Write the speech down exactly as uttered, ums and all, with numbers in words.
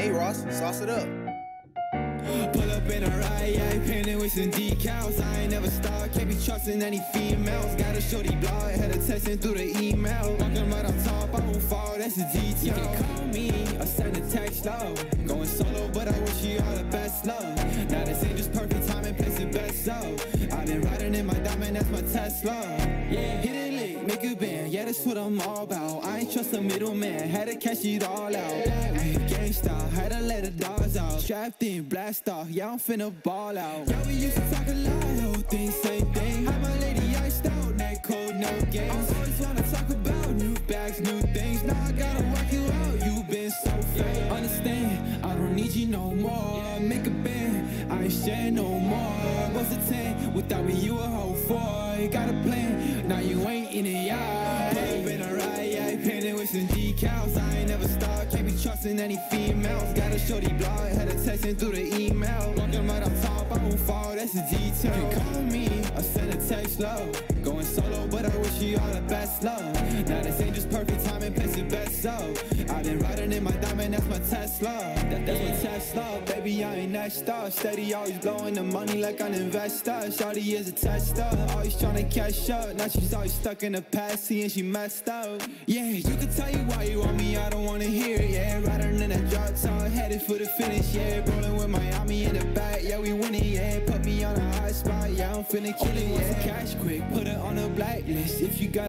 Hey Ross, sauce it up. Pull up in a ride, yeah, painted with some decals. I ain't never stopped, can't be trusting any females. Got a shorty blog, had her texting through the email. Walking right on top, I won't fall, that's the detail. You can call me or send a text, love. Going solo, but I wish you all the best, love. Now this ain't just perfect timing, place the best, so I've been riding in my diamond, that's my Tesla. Yeah, hit it lit, make a band, yeah, that's what I'm all about. I ain't trust a middleman, had to cash it all out. Gangsta, had to let the dogs out. Strapped in, blast off, yeah, I'm finna ball out. Yeah, we used to talk a lot, whole thing, same thing. Had my lady iced out, neck cold, no games. I always wanna talk about new bags, new things. Now I gotta walk you out, you been so fake. Understand, I don't need you no more. Make a band, I ain't share no more. What's a ten, without me you a hoe for. You got a plan, now you ain't in it, yeah. Pull up in a ride, yeah, painted with some decals. I ain't never stopped, can't be trusting any females. Got a shorty blog, had her texting through the email. Walking right on top, I won't fall, that's the detail. You can call me or send a text, love. Going solo, but I wish you all the best, love. Now this ain't just perfect timing, place the best, so I've been riding in my diamond, that's my Tesla. That, that's my Tesla, baby, I ain't next up. Steady, always blowing the money like an investor. Shawty is a tester, always trying to catch up. Now she's always stuck in the past, seeing she messed up. Yeah, you can tell you why you want me, I don't wanna hear it, yeah. Riding in that drop top, headed for the finish, yeah. Rolling with Miami in the back, yeah, we winning, yeah. Put me on a high spot, yeah, I'm finna kill it, yeah. Cash quick, put it on a blacklist. If you got